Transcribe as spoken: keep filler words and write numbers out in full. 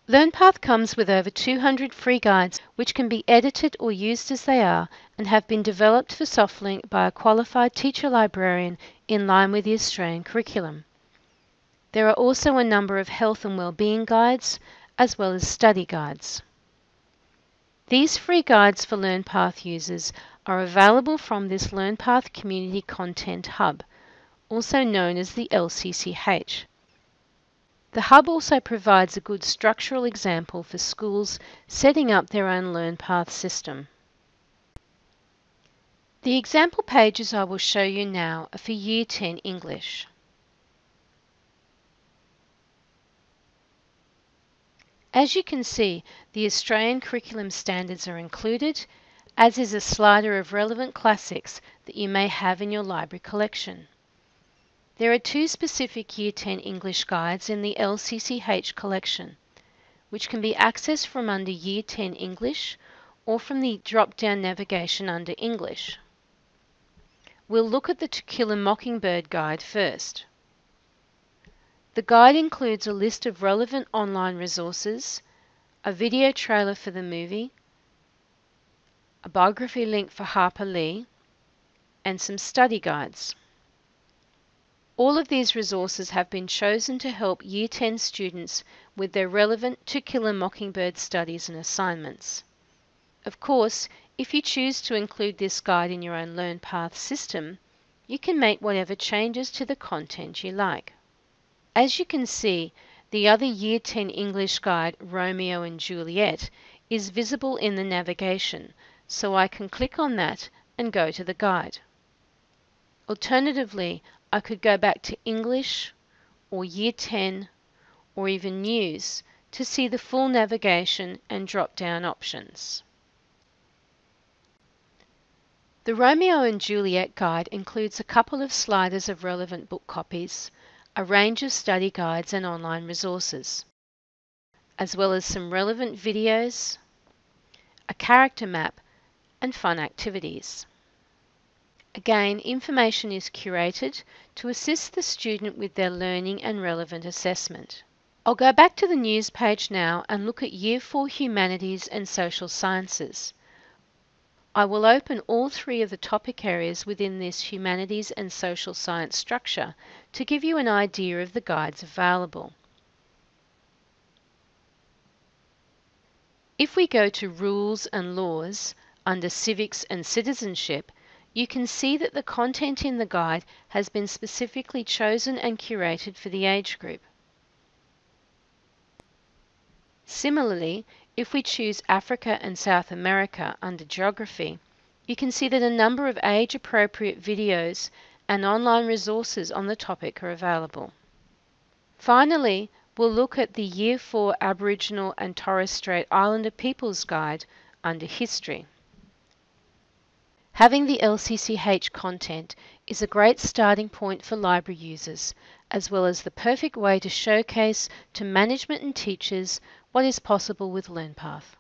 LearnPath comes with over two hundred free guides which can be edited or used as they are and have been developed for Softlink by a qualified teacher librarian in line with the Australian curriculum. There are also a number of health and wellbeing guides as well as study guides. These free guides for LearnPath users are available from this LearnPath Community Content Hub, also known as the L C C H. The Hub also provides a good structural example for schools setting up their own LearnPath system. The example pages I will show you now are for Year ten English. As you can see, the Australian curriculum standards are included, as is a slider of relevant classics that you may have in your library collection. There are two specific Year ten English guides in the L C C H collection, which can be accessed from under Year ten English or from the drop-down navigation under English. We'll look at the Tequila Mockingbird guide first. The guide includes a list of relevant online resources, a video trailer for the movie, a biography link for Harper Lee, and some study guides. All of these resources have been chosen to help Year ten students with their relevant Tequila Mockingbird studies and assignments. Of course, if you choose to include this guide in your own LearnPath system, you can make whatever changes to the content you like. As you can see, the other Year ten English guide, Romeo and Juliet, is visible in the navigation, so I can click on that and go to the guide. Alternatively, I could go back to English or Year ten or even News to see the full navigation and drop-down options. The Romeo and Juliet guide includes a couple of sliders of relevant book copies, a range of study guides and online resources, as well as some relevant videos, a character map, and fun activities. Again, information is curated to assist the student with their learning and relevant assessment. I'll go back to the news page now and look at Year four Humanities and Social Sciences. I will open all three of the topic areas within this Humanities and Social Science structure to give you an idea of the guides available. If we go to Rules and Laws under Civics and Citizenship, you can see that the content in the guide has been specifically chosen and curated for the age group. Similarly, if we choose Africa and South America under Geography, you can see that a number of age-appropriate videos and online resources on the topic are available. Finally, we'll look at the Year four Aboriginal and Torres Strait Islander Peoples Guide under History. Having the L C C H content is a great starting point for library users, as well as the perfect way to showcase to management and teachers what is possible with LearnPath.